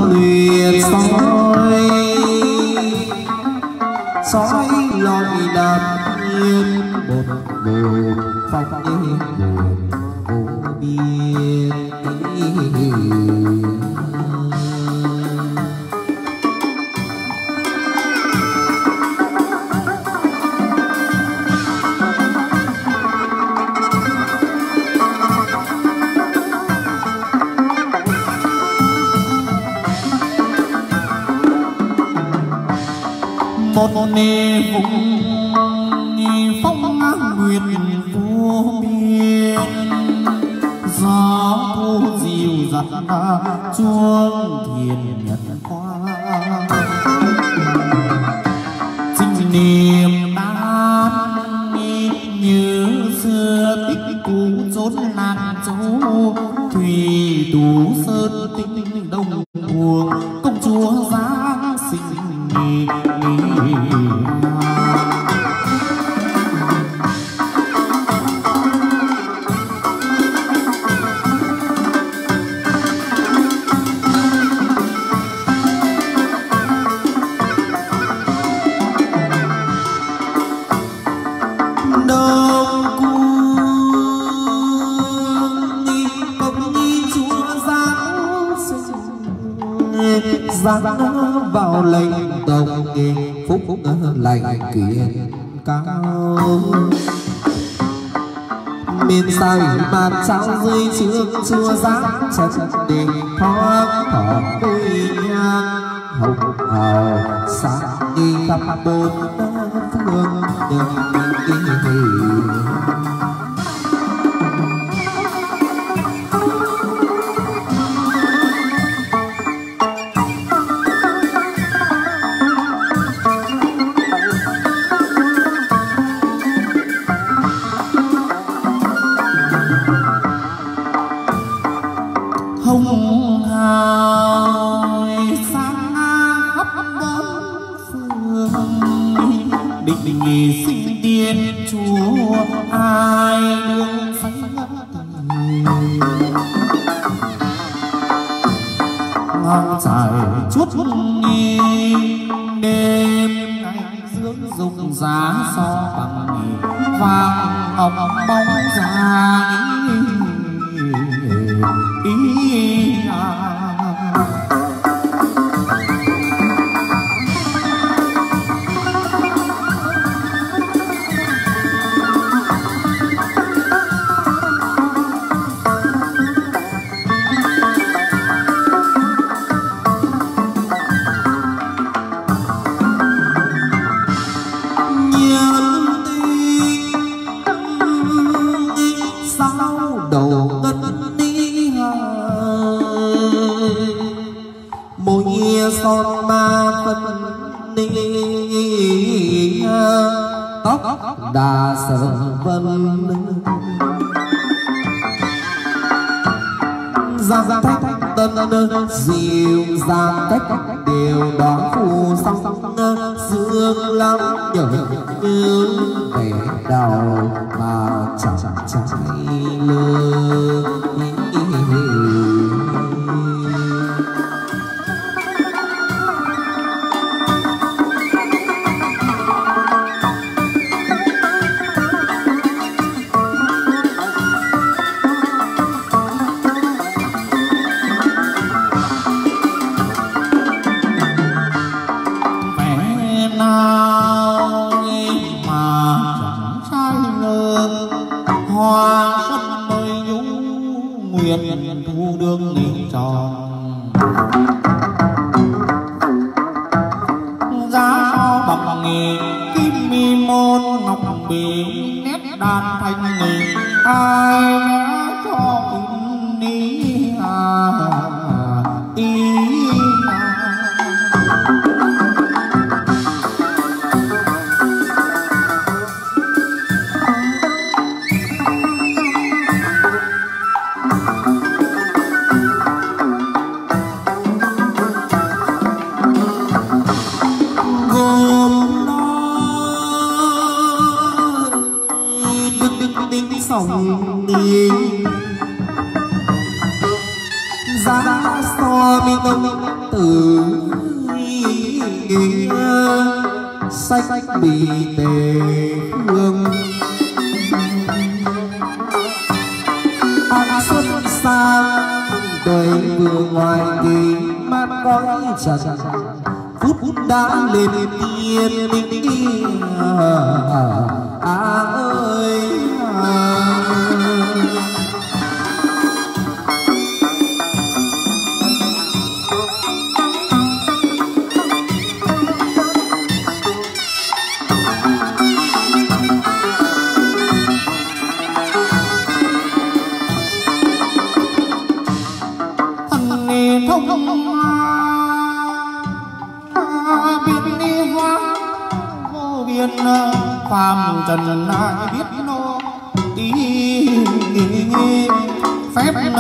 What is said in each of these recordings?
luyện soi lọi đạp nhiên một bộ phong nhiên vô biên. một nề vùng phong nguyệt vô biên, gió thu dịu dắt chuông thiền nhật qua, chính niềm đan như xưa tích cũ chốn nàng châu thủy tú sơn tinh đông buồn công chúa giáng sinh. Giáng vào lệnh đồng phúc lành kiện cao, miền sai bàn trao dưới trước chúa giáng chân đình thoáng thoáng đôi nhang hồng hào sáng đi khắp bốn phương đường. hồng hào sáng khắp bốn phương, định nghỉ sinh tiên chúa ai đương sánh ngang dài chút nghi đêm ngày dưỡng dùng giá so bằng vàng ngọc bóng dài son ma phân ni tóc đà sở vân giang thách tân dịu dàng cách đều đón phù song dương lắm nhớ như vẻ đào mà chẳng cháy lương. Hoa xuân mới nhú nguyện thu đương nghỉ tròn, giá bằng nghề kim mi môn ngọc bì nét đàn thanh nghề ai đã cho cùng ní sòng đi tử sách bị tề hương an xuân sang đời vừa ngoài kỳ mắt cõi trần phút đã lên tiên ơi phàm trần ai biết nó ý phép tiên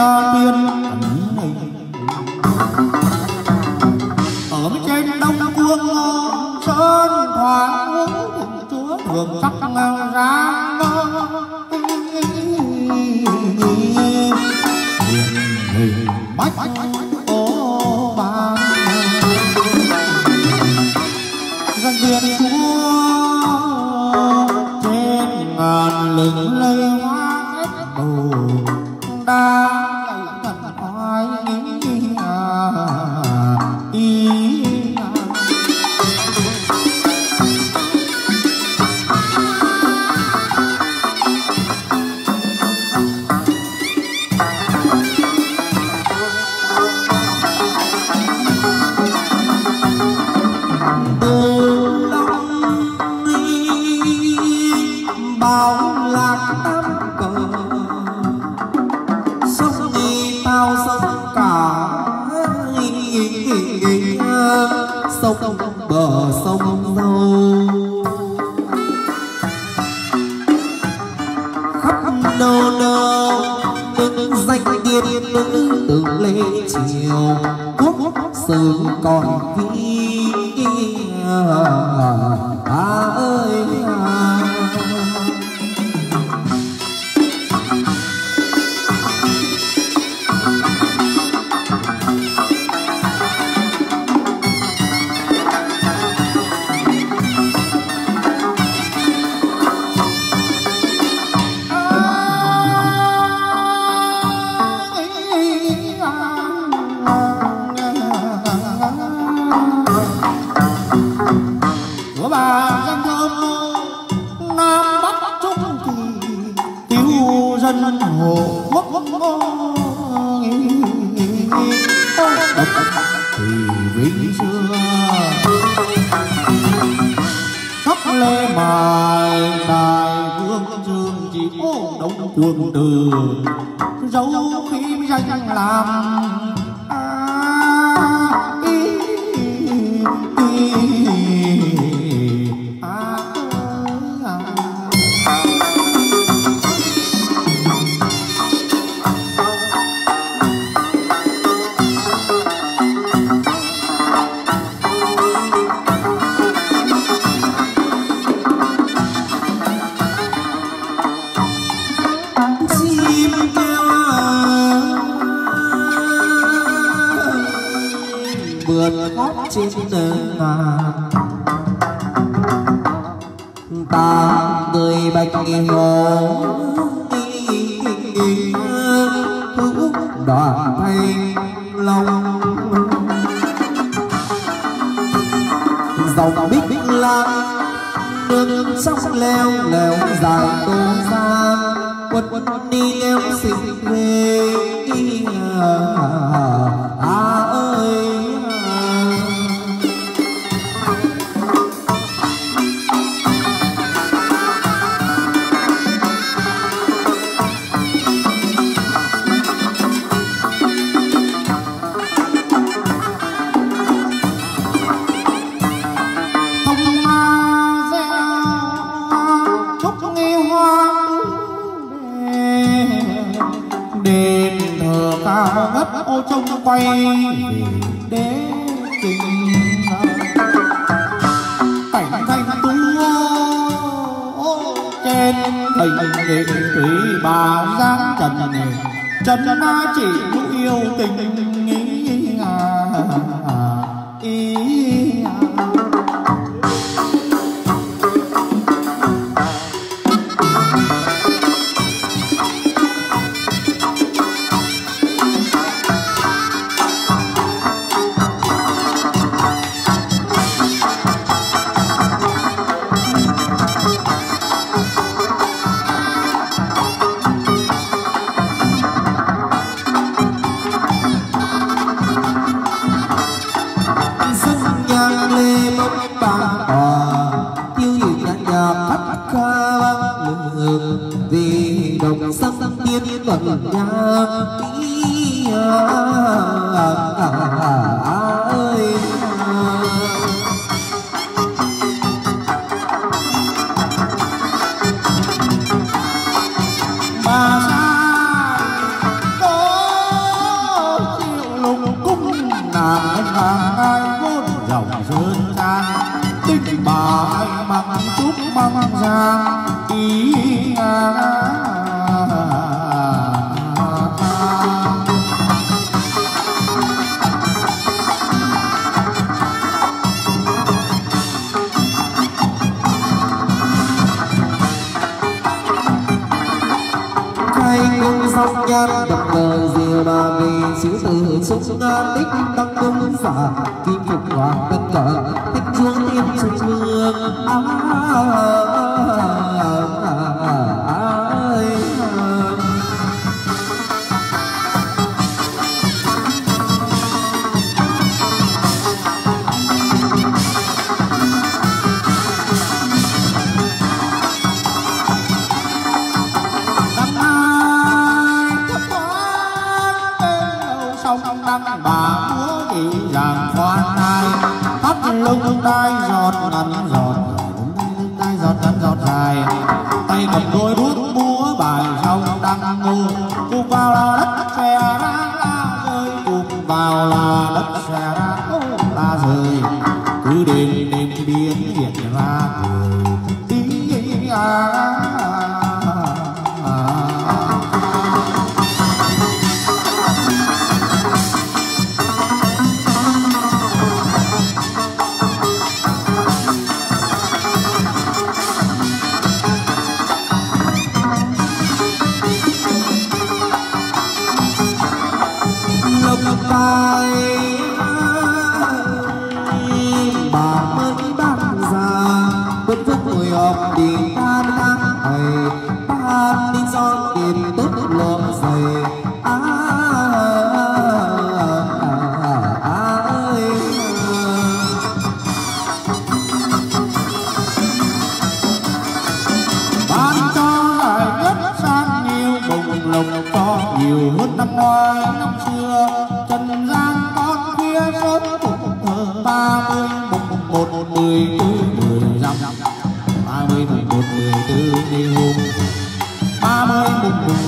ở trên đông cuông sơn thoáng chúa thường sắc ra bách ô ba dân viên chúa ngàn lừng lây hoa hết đồ đa cần hỏi ý bờ sông dâu khắp đâu đâu những danh điên từ lễ chiều quốc sử còn ghi ơi thì vĩnh xưa khắp lê mài đài vương dương chỉ ô đống quân từ dấu khi danh làm vượt hót trên đường ta người bạch hồ đoàn thanh long dòng bích lan nương trong leo leo dài tô xa quất đi leo xinh về ơi đền thờ cao ngất ô trông quay về đế trình cảnh thanh tú trên hình nghệ thủy bà giang trần trần chỉ yêu tình ơi. Bà sai có chịu lùng cung nàng ai vốn dòng sơn trang tình bà anh măng trúc măng giang ý sông nhan đập cờ rìa bà vì chữ từ súng nga tích tăng công giả kim phục hoàng tất cả thích chúa tiên trung hương bà múa dịu dàng khoan thai thắt lưng đai giọt ngắn giọt đai giọt ngắn giọt dài tay cầm đôi đuốc múa bài sông đăng ngô cùng vào là đất xòe ra la rơi cùng vào là đất xòe ra la rơi cứ đêm đêm biến hiện ra cười tí tay bà mới đang già bất phúc ngồi họp đi tan tháng thầy ban đi cho tiền tốt lộ dày ơi ban cho lại nhất sang nhiều bồng lộc cho nhiều hơn năm ngoái năm xưa trần gian con kia sớm cùng thờ 30 mùng 1 14 15 30 mùng 1 14 đêm hôm 30 mùng 1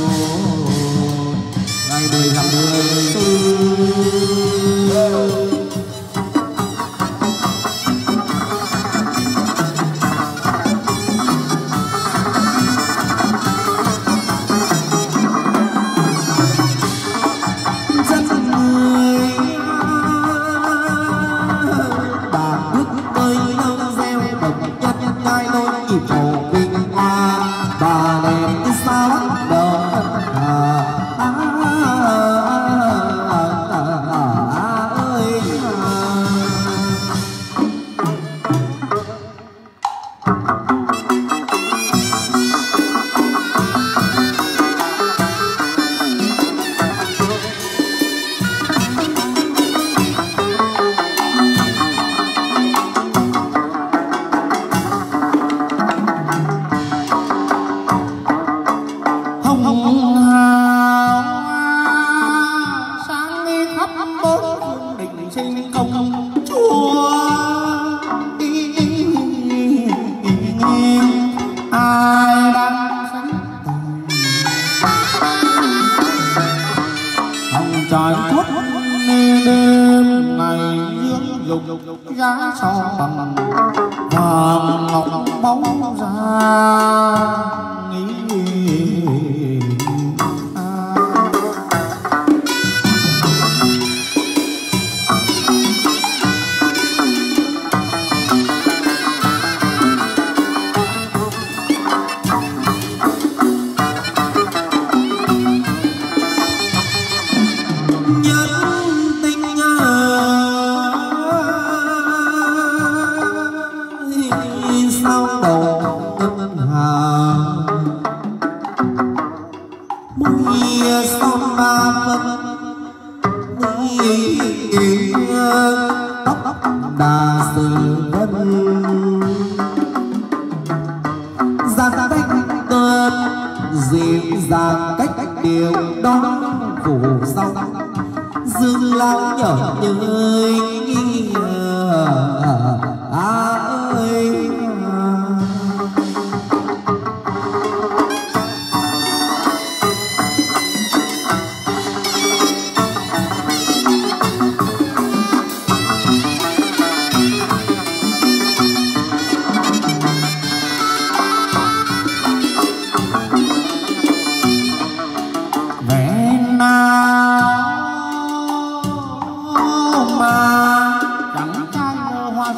ngày 10 tháng 14. Trái thuốc đêm ngày dương dục giá so bằng vàng ngọc bóng ra sao đầu ngân hà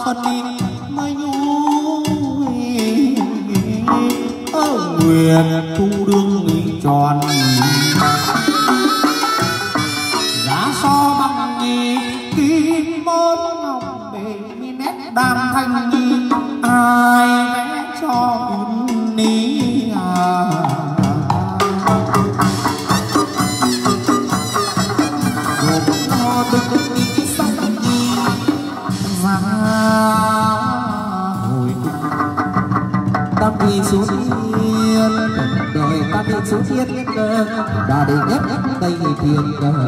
xuân đi mới nhu nguyện thu đương nghĩ tròn giá so bằng nhì kim môn ngọc bể nét đam thanh nhi ai vẽ cho ní tam vị số thiên đời tam vị số thiên đã đệ nhất tây thiên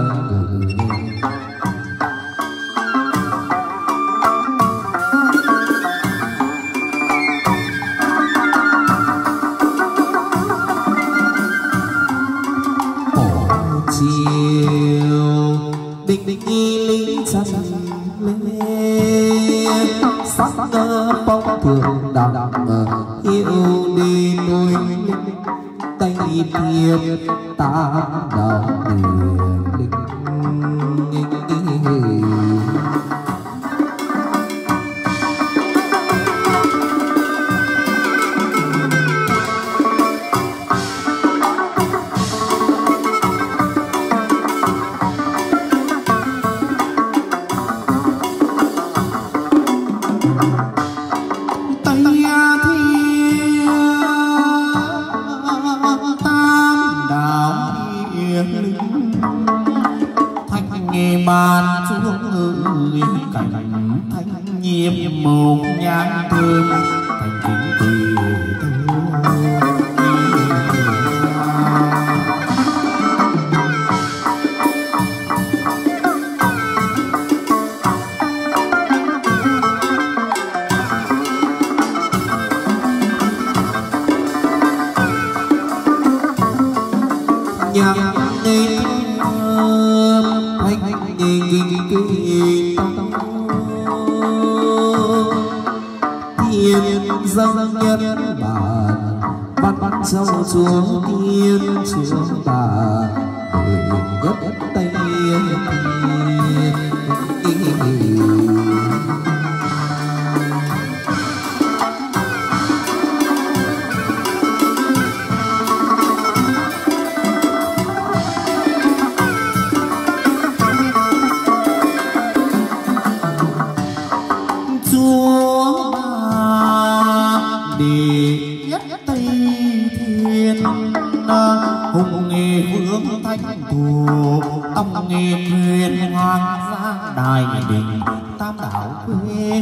chiều định định nghi lý chân lên sắc bóng thường đặng yêu đi tôi tây thiên tam đạo linh bàn xuống người cảnh thanh nhiễm một nhang thơm thành kính tùy nhang đi thiên dâng nhân bản bắt châu chúa thiên chúa bà để nhất tây hùng nghề vương thanh thù tâm nghề thuyền hoàng gia đài đình tam đảo quê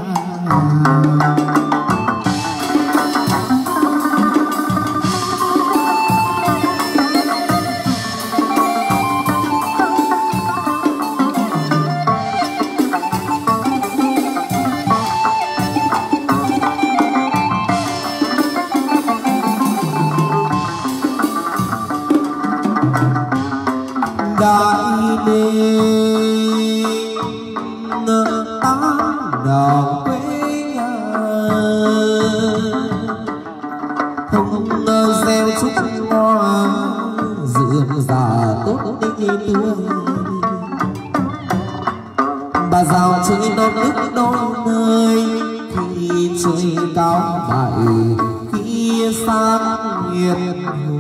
đại linh tám đảo quê nhà không gieo chúc hoa dường già tốt đi tươi bà rào chơi đón nước đôi nơi khi trời cao bại khi sáng nhiệt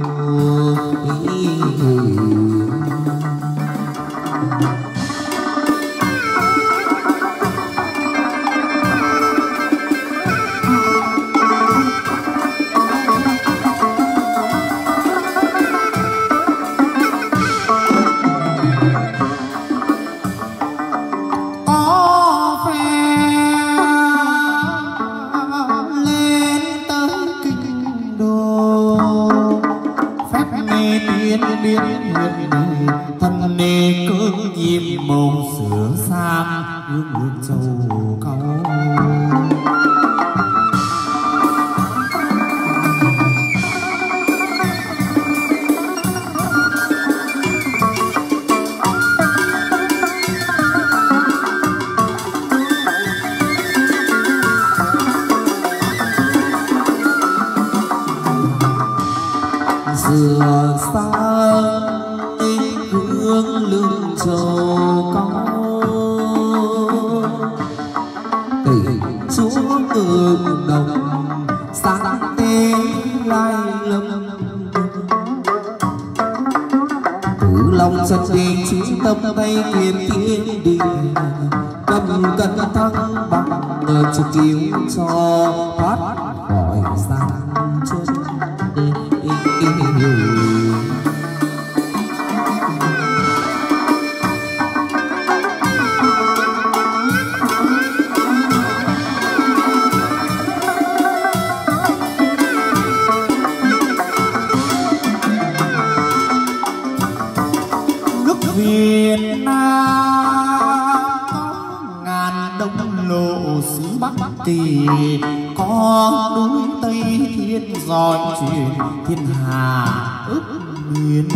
thân nê cớ nhiệm màu sửa sang hương nước châu cao sửa sang hương lương châu cao chân đi chú tâm tay kiên thiên địa cầm cân thăng bằng người chịu cứu cho thoát khỏi gian chân. Việt Nam có ngàn đông lộ xứ Bắc Kỳ, có núi Tây Thiên dọi truyền thiên hà ước nguyên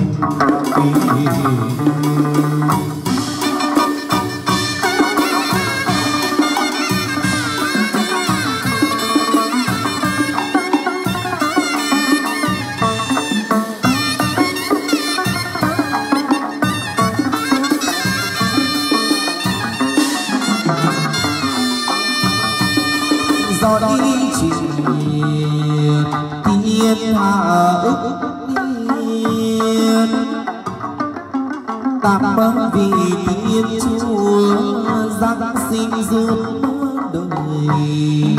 do đi chỉ thiên hạ ước nhiên tạm bâng vì thiên chúa giáng sinh giúp đời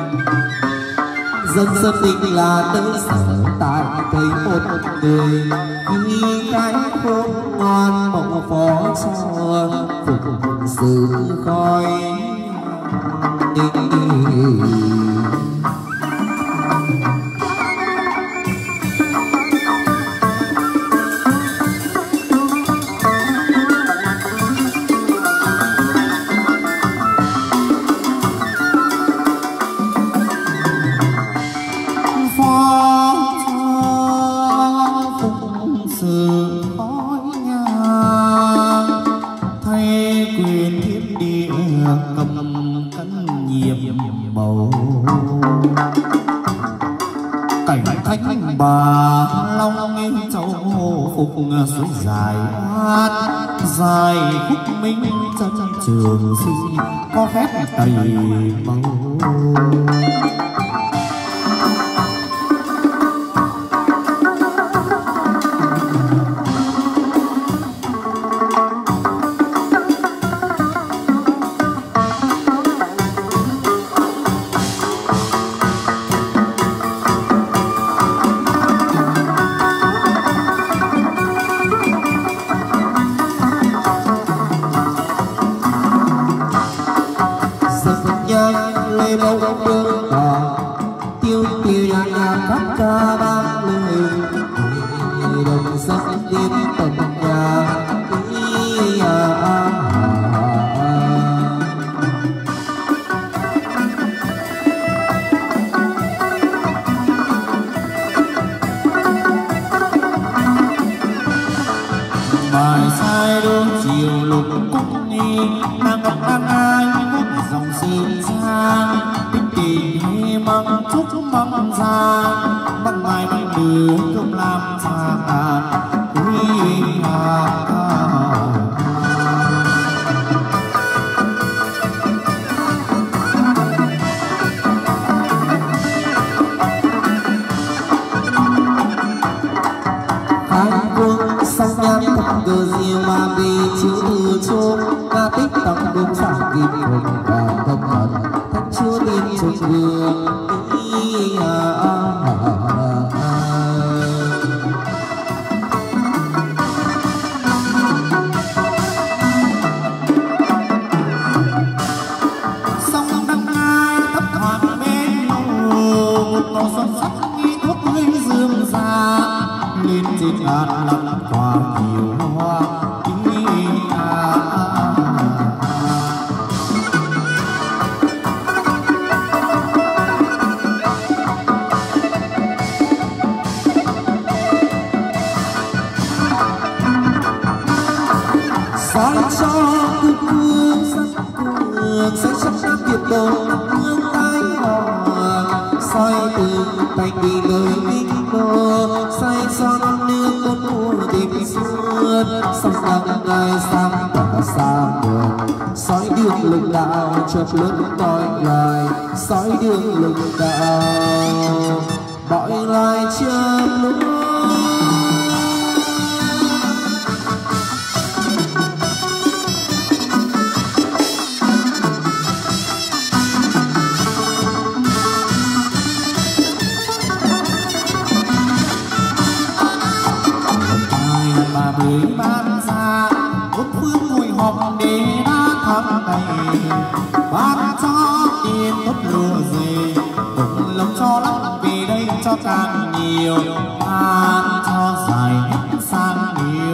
dân dân định là nơi sở tại thấy một người vì cái không ngoan mộng phó cho phục sự khói Bà Long nghe châu phục suối dài hát dài khúc minh chân trường sinh có phép tẩy màu. Bài sai đôi chiều lục cung nghi nàng gặp nàng ai khúc dòng sương sang tình tình hay mong chúc mong ra bằng bài bằng đưa công làm xa tàn quý hà cờ diều mà vì chiếu từ chốn ca tích tóc đúng sáng kịp cùng và tâm thần thánh chúa tin trục vừa sông đăng ai thấp thoáng bên hồ một màu xuân sắc nghi thuốc hương dương ra lên trên ngàn lắm qua nhiều hoa soi cho cương cương sắc cường sẽ chấp đáp tuyệt độ hương tai hò soi từ tay đi lời kinh đô soi son nước con mùa đêm xuân sông đăng ngai sang tỏa xa đường soi đường lục đạo chợt lớn coi lại soi đường lục đạo mọi loài chớp lúc ban cho tiền tốt lúa gì cũng lắm cho lắm vì đây cho càng nhiều ban cho dài nhất sang nhiều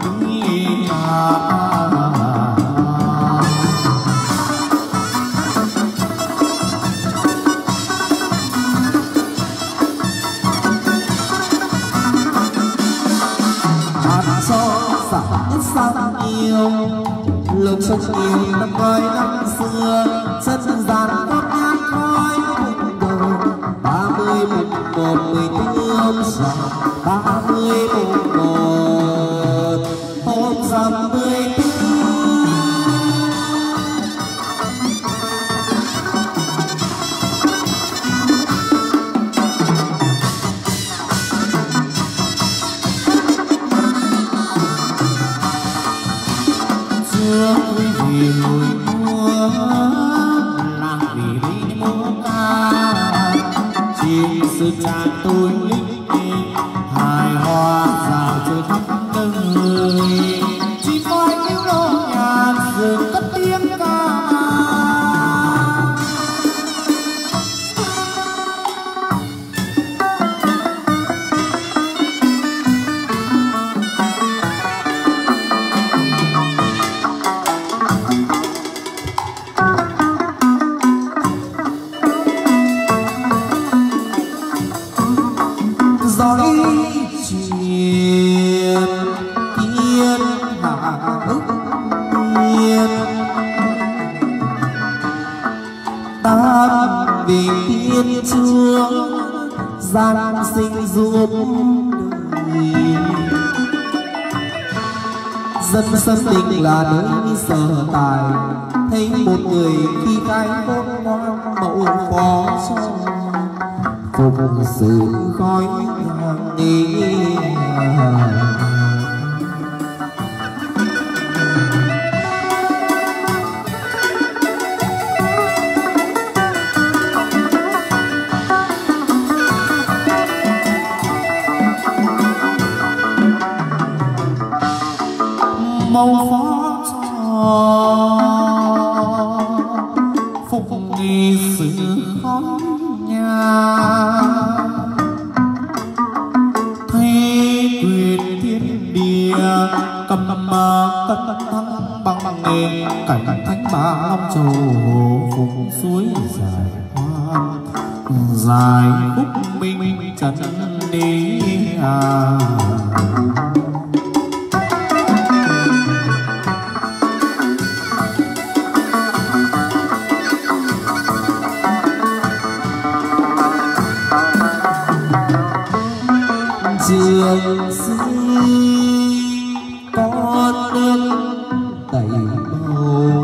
sang yêu lục sông yêu năm coi năm xưa chân gian gót nhang khói đầu 30 mùng 1 14 hôm rằm 30 mùng 1 hôm rằm 14 vì người mua làng vì đi mua ca chim sư cha tôi lính hài hòa dạo chơi khắp nơi chỉ coi tiếng đô nhạc rừng cất tiếng ca gian sinh giúp đời dân sân đình là nơi sở tài thấy một người khi cái cốt ngoan mẫu phó cho phục sự khói nhang đi màu phó cho phục nghi sự khói nhà thấy quyền thiên địa cầm cân thăng bằng nghề cảnh thánh ba long châu phục suối dài hoang dài khúc minh trần đi trường sinh con nước tẩy bầu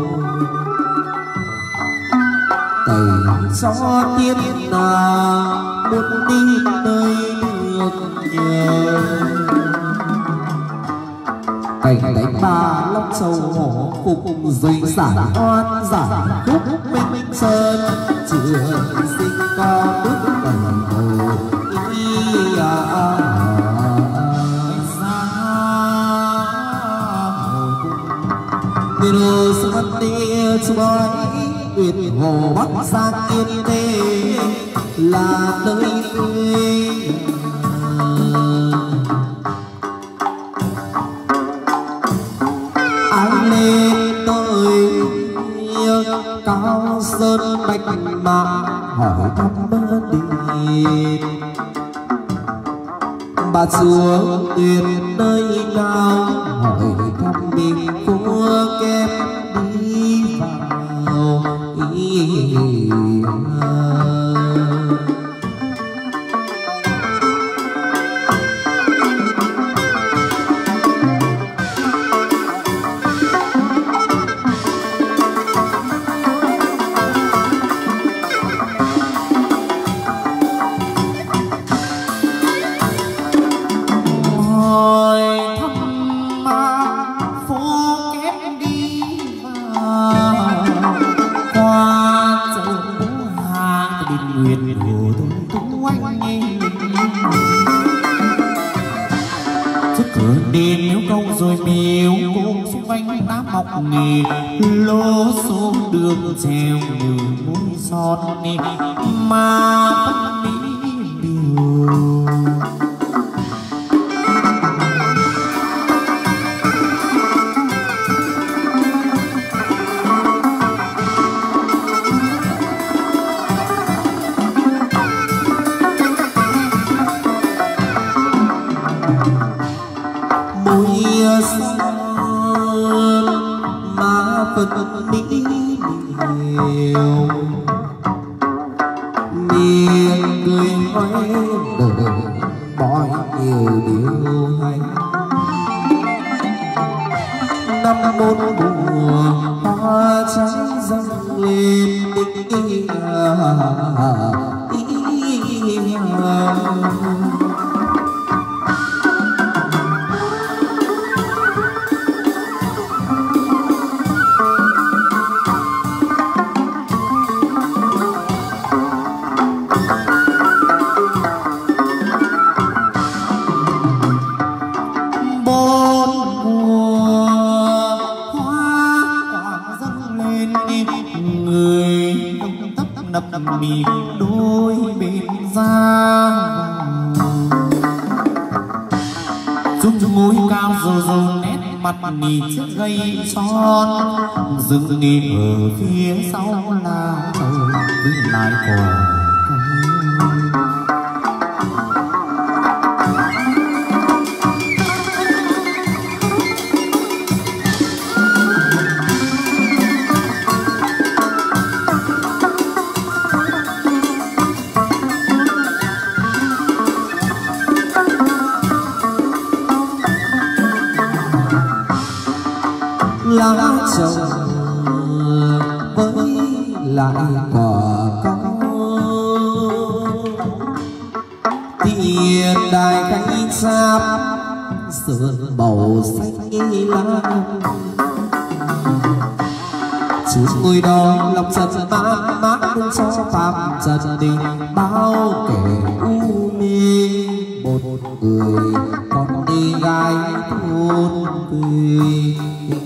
tẩy cho thiên ta muốn đi nơi được nhờ cảnh đánh ba long châu hổ phục dây giải oan giải khúc minh sơn trường sinh con nước tẩy bầu Điều sự văn địa chuối tuyệt hồ bắc giang yên tê là nơi quê ai lên tôi yêu cao sơn bạch mã hỏi thăm bơ đi bà chúa tuyệt nơi nào hỏi thăm mình vua kép đi vào ngọc nghề lô số đường treo như mũi son mà vẫn mỹ điều. Phật mỹ nhiều miền người nói đời mọi nhiều điều hay năm bốn mùa hoa trái dâng lên mì đôi bên da dung môi cao rồi nét mặt mì chiếc gây son dừng đi ở phía sau là trời với lại còn lá trầu với lại quả cao tiền đài cánh sáp sườn bầu xanh lá trước ngôi đó lòng trần mát mát đừng cho phạm trần đi bao kẻ u mê một người con đi gái thôn quê.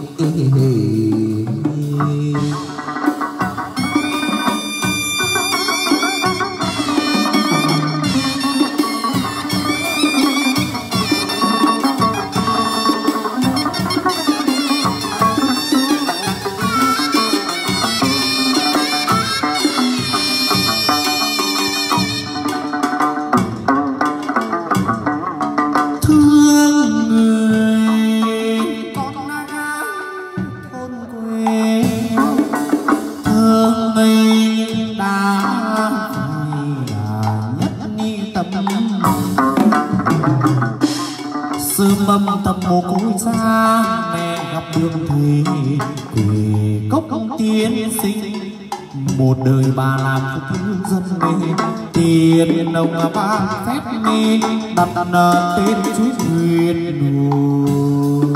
Mâm tập mồ côi cha mẹ gặp đường thầy quỳ cốc tiên sinh một đời bà làm cho cứu dân nghề tiền đồng ba phép nghề đặt tên chúa huyền hồ.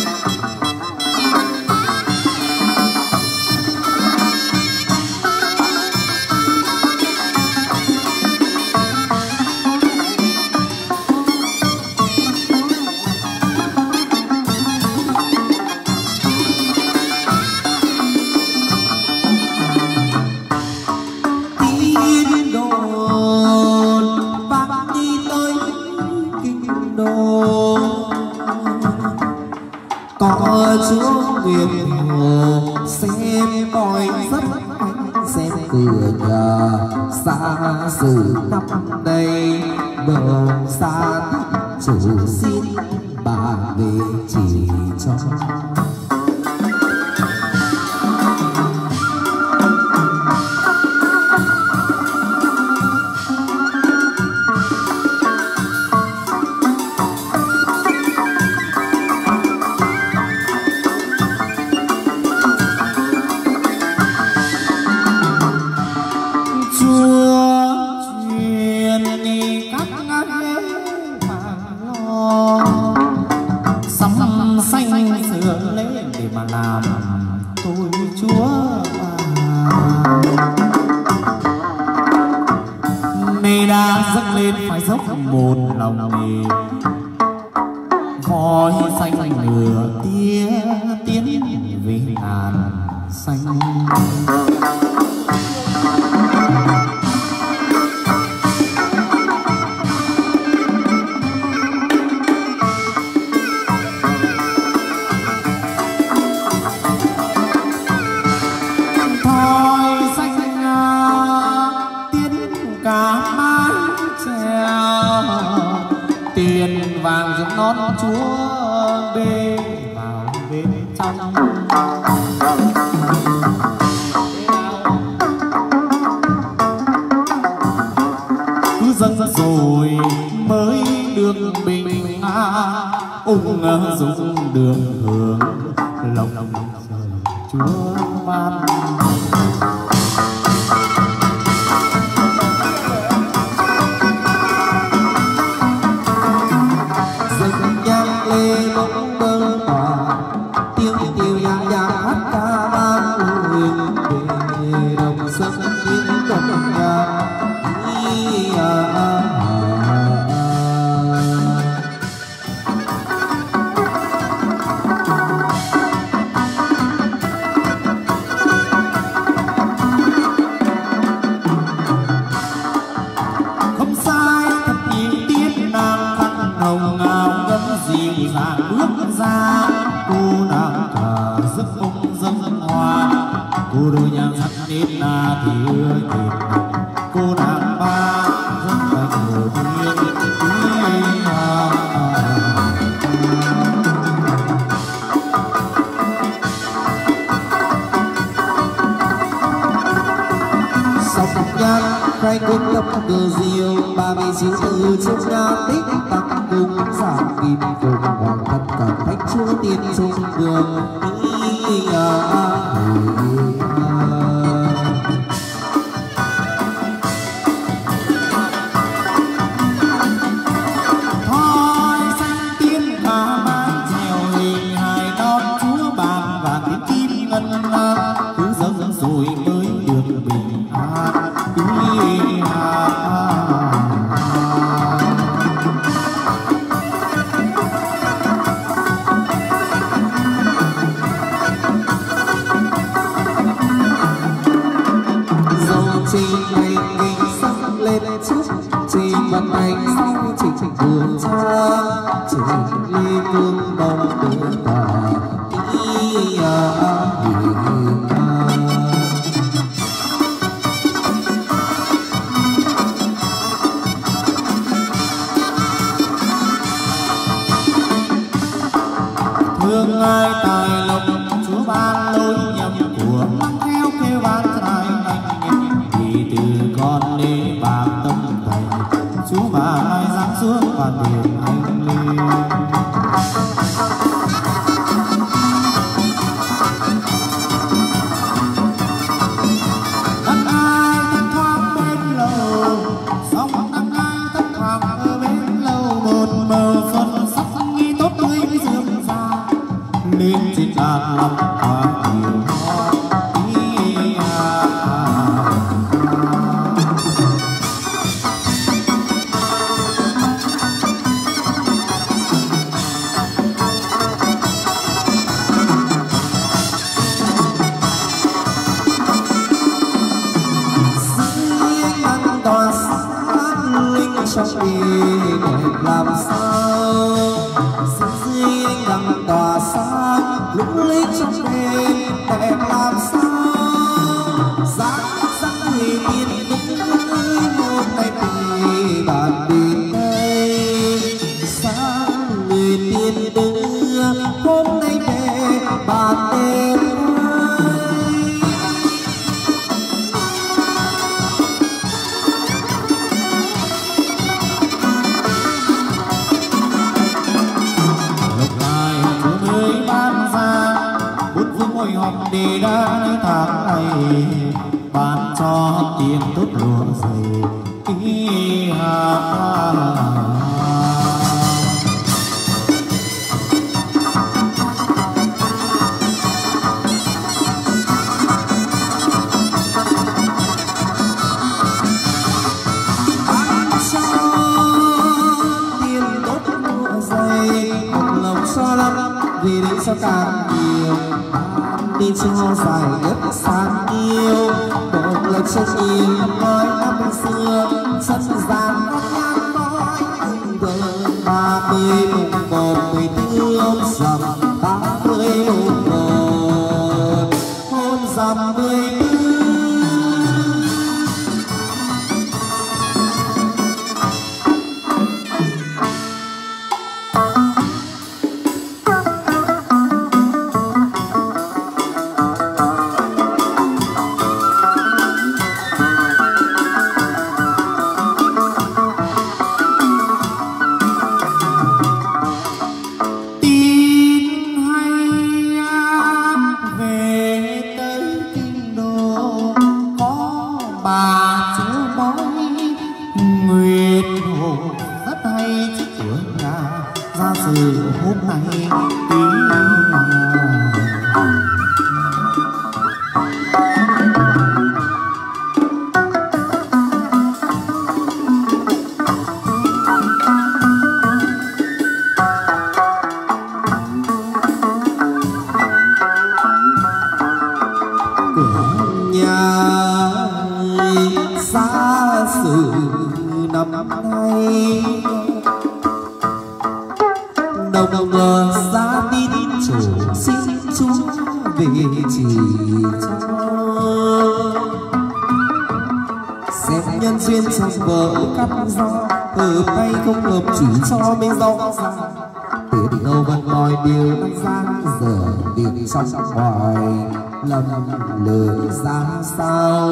Có chúa nguyện hồ xem mọi rất anh xem cửa nhà xa xứ năm đây bờ xa chủ xin bà về chỉ cho. Một lòng nề voi xanh nửa tia tiến non chúa bê vào bên trong. Cứ dâng rồi mới được bình an, ung dung đường hưởng lòng chúa ban. Khai cung lập cờ diều 30 chiếu từ trong nhà tích tắc cung giảm kim cùng hoàng thân cảm thách chúa tiên trung đường. Thôi xanh tiên cả mái chèo hình hài non chúa bàn và tiếng kim ngân cứ dâng rồi mới được bình an. Vận hành sau trình đường cha trình ly vương đông tử tà thương ai tài lộc chúa ban lối nhầm của mang theo kêu ban trai anh thì từ con đi bạc tâm thầy chúa bà ai giáng xuống và điểm anh lên. Đăng ai thấp thoáng bên lầu sóng đăng ai thấp thoáng ở bên lầu một màu xuân sắc nghi tốt tươi với dương ra lên trên đàn lòng hoa nhiều hoa. trong đi đẹp làm sao dưới anh đằng tỏa sáng lung linh trong đêm đẹp làm sao dáng dáng người tiên đứng một tay tì bàn đi đây sáng người tiên đứng hôm nay về bàn đêm. Ngồi họp để đã nơi tháng này ban cho tiền tốt lúa dày ban cho tiền tốt lúa dày một lòng cho lắm vì đến cho càng nhiều đi cho dài đất sang yêu một lời cho nhiều nói năm xưa sân gian có nhan nói anh thơ 30 mùng 1 14 ôm dầm 30 mùng 1 ôm dầm 14. bà chúa bói nguyệt hồ rất hay chiếc cửa nhà ra sự hôm nay tí đồng ra tin chủ xin Chúa về chỉ cho xem nhân duyên trong vợ cắt gió từ tay không hợp chỉ cho mình rõ ràng tiền đâu vẫn nói điều năm gian giờ tiền trong ngoài lầm lỡ ra sao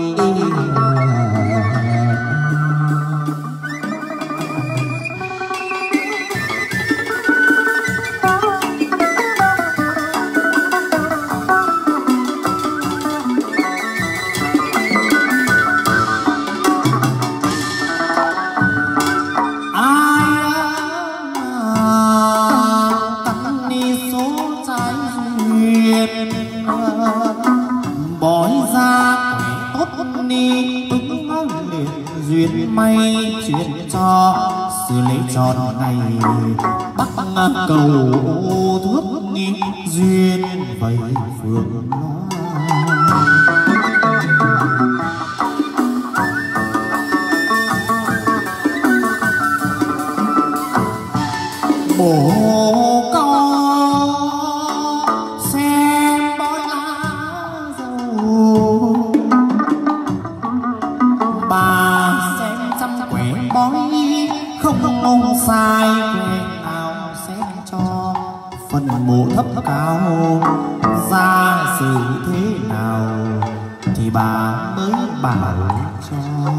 may chuyện cho sự lễ tròn ngày bắc cầu thuốc duyên vậy phượng bổ câu xem bói lá dầu bà bói không sai quên nào xét cho phần mộ thấp cao ra sự thế nào thì bà mới bảo cho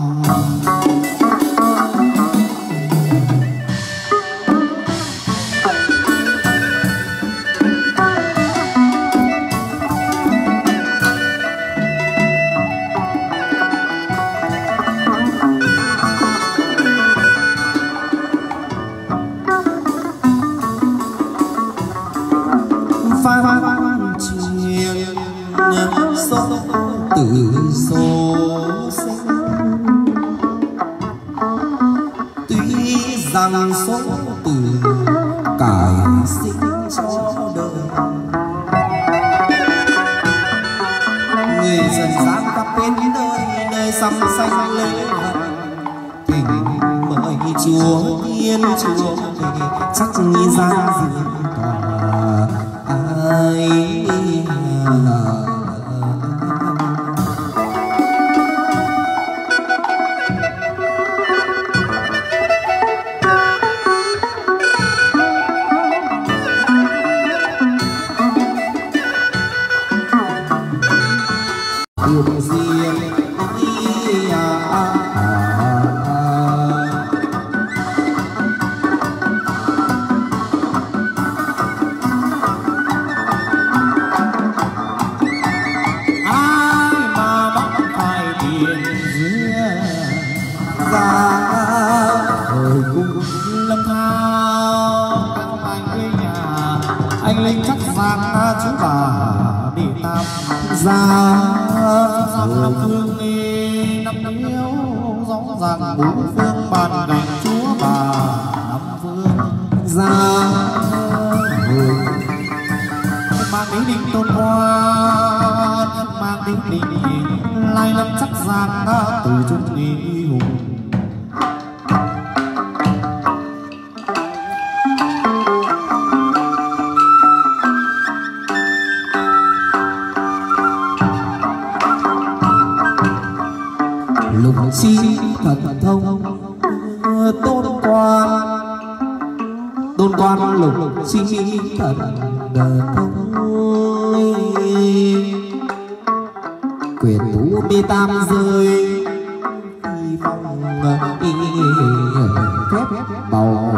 phan chiêng số từ số sinh tuy rằng số từ cải sinh cho đời người dân gian khắp bên nơi nơi sắm xanh lễ thỉnh mời chúa thiên chúa về chắc nghi ra dương anh linh chắc rằng chú bà đi tam ra năm phương nghi năm yêu rõ ràng bốn phương bàn cảnh chúa bà năm phương ra mang đến định tôn hoa mang đến định lai lâm chắc rằng từ trung nghi hùng lục chi thần thông tôn quan lục chi thần thông quyền tú bi tam rơi phong phép bầu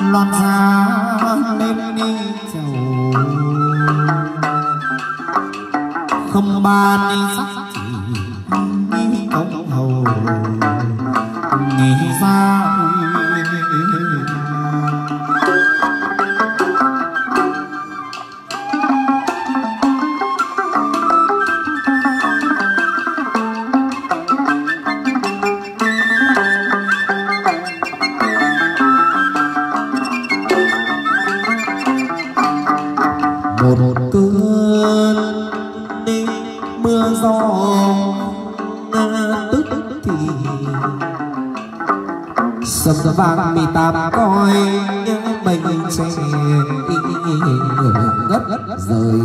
loan ra lên đi chầu không ban đi sắc chỉ công hầu nghĩ ra một cơn đêm mưa gió tức thì sầm vàng mì tạm coi bầy trẻ ngất rời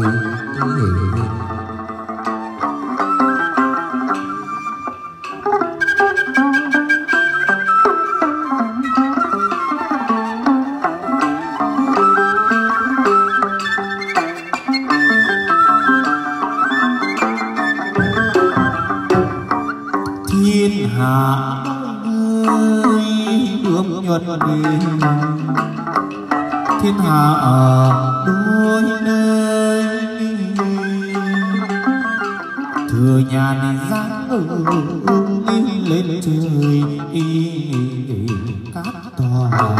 thiên hạ ơi ươm nhuận thiên hạ ở đôi nơi thừa nhàn dáng lên trời cát tòa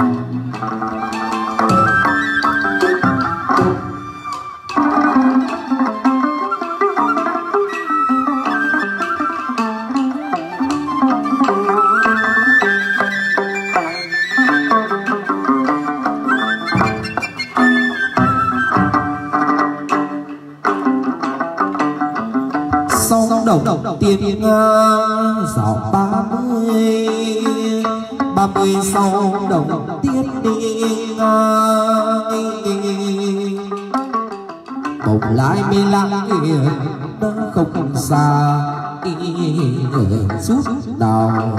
đồng tiền dạo 30 sau đồng tiền đi bồng lái mê lặng không xa chút nào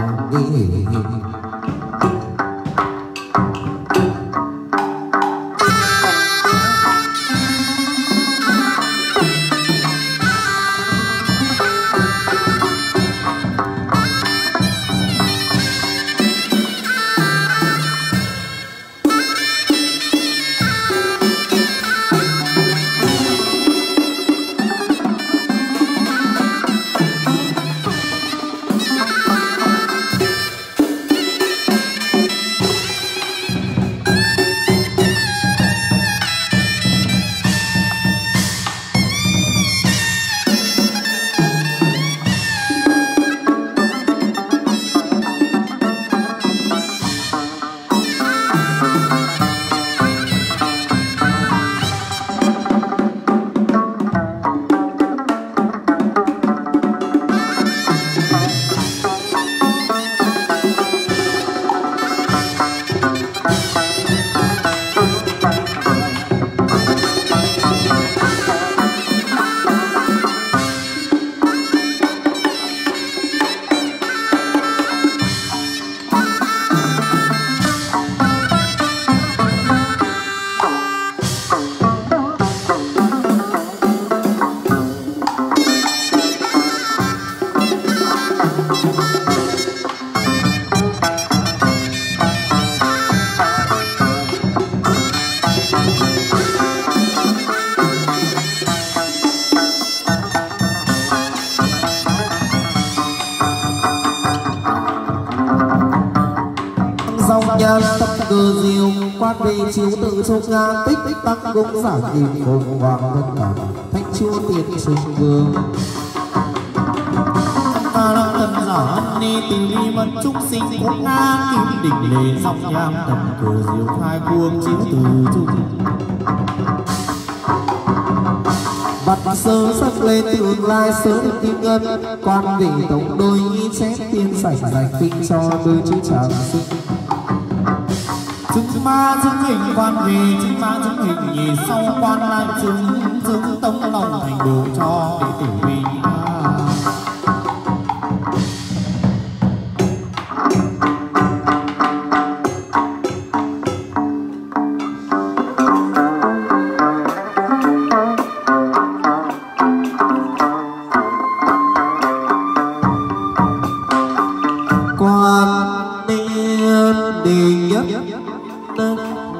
nhan tâm cơ diệu quan vị chiếu tự trong ngang tích tích tăng cũng giả kìm hồn hoàng thân cảm thanh chúa tiền trung vương ta đang tân giả ni từ bi mật trúc sinh cũng ngang kim đỉnh lệ dòng nhang tầm cờ diệu khai cuồng chiếu từ trung vặt sơ sắc lên tương lai sớm kim ngân quan vị tổng đôi nhi chép tiên sạch dạch kinh cho đôi chữ tràng sinh chứng ma chứng hình quan về chứng ma chứng hình nhì sau quan lại chứng tông lòng thành đồ cho đệ tử vì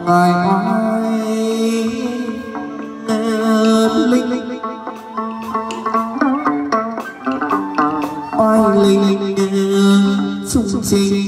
ngài oai linh xung trình